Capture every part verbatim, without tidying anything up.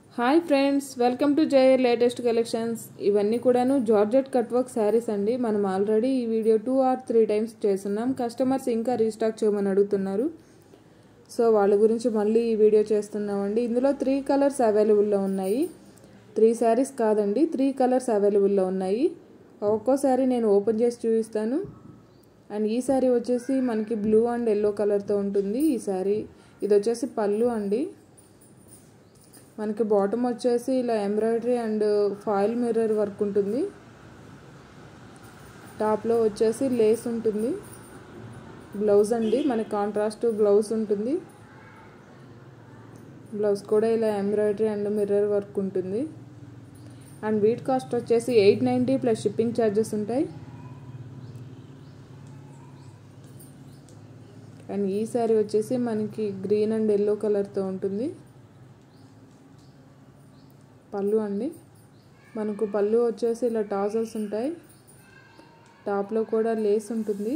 Hi friends, welcome to Jaya latest collections. ఇవన్నీ కూడాను georgette cut work saris అండి. మనం ఆల్రెడీ ఈ video two or three times చేస్తున్నాం. కస్టమర్స్ ఇంకా రీస్టాక్ చేయమని అడుగుతున్నారు. సో వాళ్ళ గురించి మళ్ళీ ఈ వీడియో చేస్తున్నామండి. ఇందులో త్రీ కలర్స్ అవైలబుల్లో ఉన్నాయి. త్రీ శారీస్ కాదండి, త్రీ కలర్స్ అవైలబుల్లో ఉన్నాయి. ఒక్కో శారీ నేను ఓపెన్ చేసి చూపిస్తాను. అండ్ ఈ శారీ వచ్చేసి మనకి బ్లూ అండ్ ఎల్లో కలర్తో ఉంటుంది. ఈ శారీ ఇది వచ్చేసి పళ్ళు అండి. మనకి బాటమ్ వచ్చేసి ఇలా embroidery and foil mirror work ఉంటుంది. టాప్లో వచ్చేసి లేస్ ఉంటుంది. బ్లౌజ్ అండి, మనకి కాంట్రాస్ట్ బ్లౌజ్ ఉంటుంది. బ్లౌజ్ కూడా ఇలా ఎంబ్రాయిడరీ అండ్ మిర్రర్ వర్క్ ఉంటుంది. అండ్ వీట్ కాస్ట్ వచ్చేసి eight ninety plus shipping charges ఉంటాయి. అండ్ ఈ శారీ వచ్చేసి మనకి గ్రీన్ అండ్ ఎల్లో కలర్తో ఉంటుంది. పళ్ళు అండి, మనకు పళ్ళు వచ్చేసి ఇలా టాజల్స్ ఉంటాయి. టాప్లో కూడా లేస్ ఉంటుంది.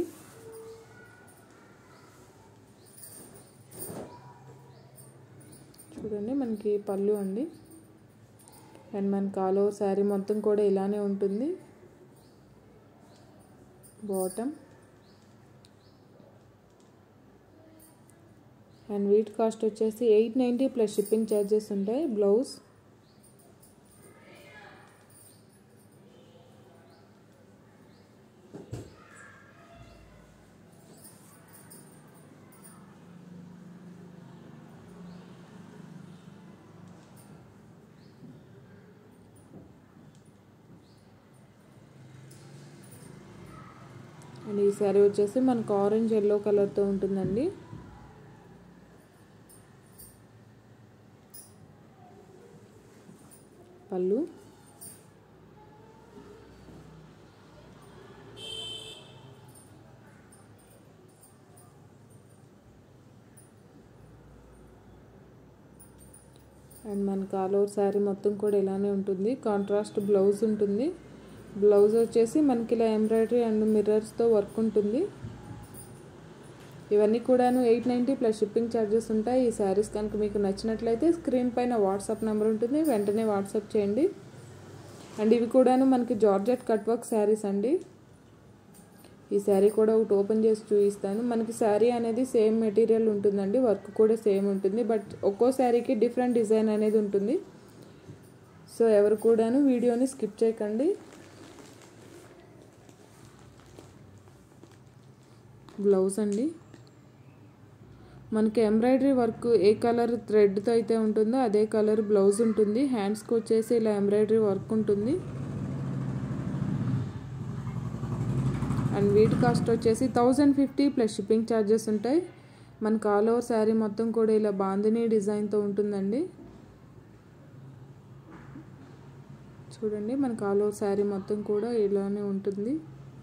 చూడండి, మనకి పళ్ళు అండి. అండ్ మనకి ఆల్ ఓవర్ శారీ మొత్తం కూడా ఇలానే ఉంటుంది. బాటమ్ అండ్ వీట్ కాస్ట్ వచ్చేసి eight ninety plus shipping charges ఉంటాయి. బ్లౌజ్ అండ్ ఈ శారీ వచ్చేసి మనకు ఆరెంజ్ ఎల్లో కలర్తో ఉంటుందండి. పళ్ళు అండ్ మనకు ఆల్ ఓవర్ శారీ మొత్తం కూడా ఇలానే ఉంటుంది. కాంట్రాస్ట్ బ్లౌజ్ ఉంటుంది. బ్లౌజ్ వచ్చేసి మనకి ఇలా ఎంబ్రాయిడరీ అండ్ మిర్రర్స్తో వర్క్ ఉంటుంది. ఇవన్నీ కూడాను eight ninety plus shipping charges ఉంటాయి. ఈ శారీస్ కనుక మీకు నచ్చినట్లయితే స్క్రీన్ పైన వాట్సాప్ నెంబర్ ఉంటుంది, వెంటనే వాట్సాప్ చేయండి. అండ్ ఇవి కూడాను మనకి జార్జెట్ కట్ వర్క్ శారీస్ అండి. ఈ శారీ కూడా ఒకటి ఓపెన్ చేసి చూపిస్తాను. మనకి శారీ అనేది సేమ్ మెటీరియల్ ఉంటుందండి, వర్క్ కూడా సేమ్ ఉంటుంది. బట్ ఒక్కో శారీకి డిఫరెంట్ డిజైన్ అనేది ఉంటుంది. సో ఎవరు కూడాను వీడియోని స్కిప్ చేయకండి. బ్లౌజ్ అండి, మనకి ఎంబ్రాయిడరీ వర్క్ ఏ కలర్ థ్రెడ్తో అయితే ఉంటుందో అదే కలర్ బ్లౌజ్ ఉంటుంది. హ్యాండ్స్కి వచ్చేసి ఇలా ఎంబ్రాయిడరీ వర్క్ ఉంటుంది. అండ్ వీటి కాస్ట్ వచ్చేసి thousand fifty plus shipping charges ఉంటాయి. మనకు ఆల్ ఓవర్ శారీ మొత్తం కూడా ఇలా బాందినీ డిజైన్తో ఉంటుందండి. చూడండి, మనకు ఆల్ ఓవర్ శారీ మొత్తం కూడా ఇలానే ఉంటుంది.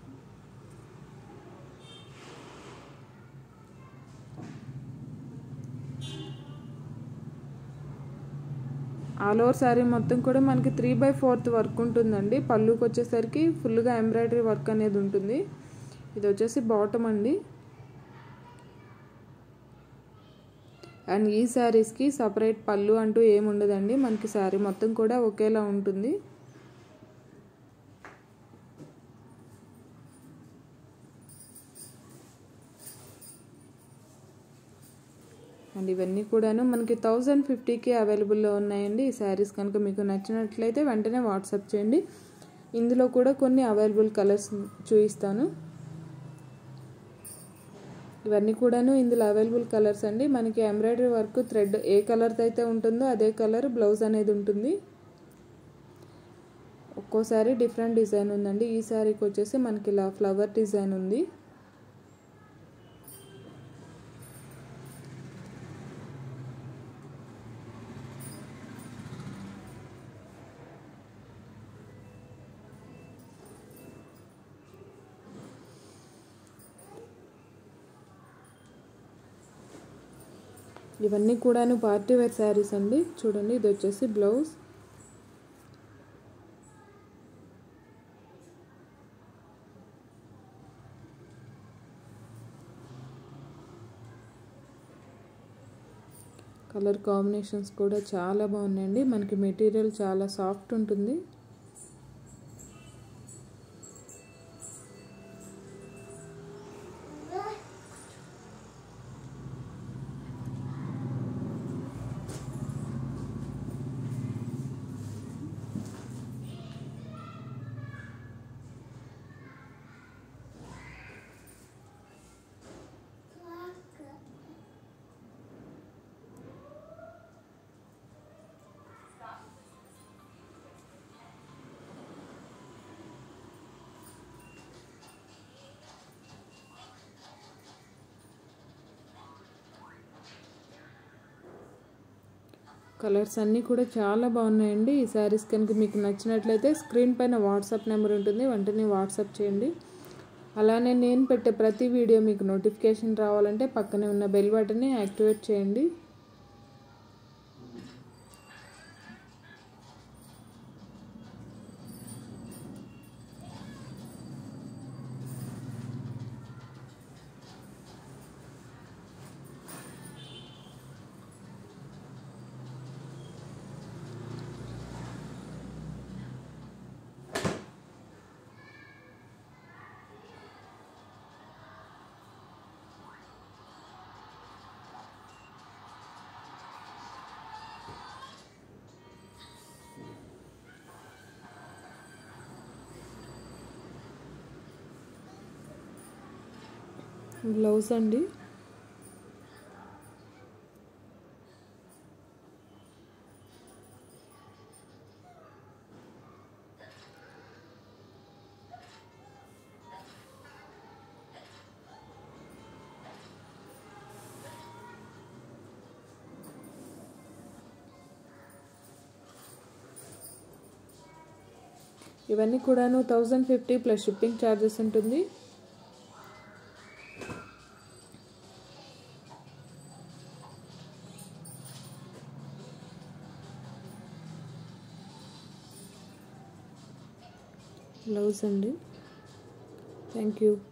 ఆల్ ఓవర్ శారీ మొత్తం కూడా మనకి త్రీ బై ఫోర్త్ వర్క్ ఉంటుందండి. పళ్ళుకి వచ్చేసరికి ఫుల్గా ఎంబ్రాయిడరీ వర్క్ అనేది ఉంటుంది. ఇది వచ్చేసి బాటమ్ అండి. అండ్ ఈ శారీస్కి సపరేట్ పళ్ళు అంటూ ఏమి ఉండదండి. మనకి శారీ మొత్తం కూడా ఒకేలా ఉంటుంది. అండ్ ఇవన్నీ కూడాను మనకి థౌజండ్ ఫిఫ్టీకి అవైలబుల్లో ఉన్నాయండి. ఈ శారీస్ కనుక మీకు నచ్చినట్లయితే వెంటనే వాట్సాప్ చేయండి. ఇందులో కూడా కొన్ని అవైలబుల్ కలర్స్ చూపిస్తాను. ఇవన్నీ కూడాను ఇందులో అవైలబుల్ కలర్స్ అండి. మనకి ఎంబ్రాయిడరీ వర్క్ థ్రెడ్ ఏ కలర్తో అయితే ఉంటుందో అదే కలర్ బ్లౌజ్ అనేది ఉంటుంది. ఒక్కోసారి డిఫరెంట్ డిజైన్ ఉందండి. ఈ శారీకి వచ్చేసి మనకి ఇలా ఫ్లవర్ డిజైన్ ఉంది. ఇవన్నీ కూడాను పార్టీ వేర్ శారీస్ అండి. చూడండి, ఇది వచ్చేసి బ్లౌజ్. కలర్ కాంబినేషన్స్ కూడా చాలా బాగున్నాయండి. మనకి మెటీరియల్ చాలా సాఫ్ట్ ఉంటుంది. కలర్స్ అన్నీ కూడా చాలా బాగున్నాయండి. ఈ శారీస్ కనుక మీకు నచ్చినట్లయితే స్క్రీన్ పైన వాట్సాప్ నెంబర్ ఉంటుంది, వెంటనే వాట్సాప్ చేయండి. అలానే నేను పెట్టే ప్రతి వీడియో మీకు నోటిఫికేషన్ రావాలంటే పక్కనే ఉన్న బెల్ బటన్ని యాక్టివేట్ చేయండి. బ్లౌజ్ అండి. ఇవన్నీ కూడాను thousand fifty plus shipping charges ఉంటుంది. బ్లౌజ్ అండి. Thank you.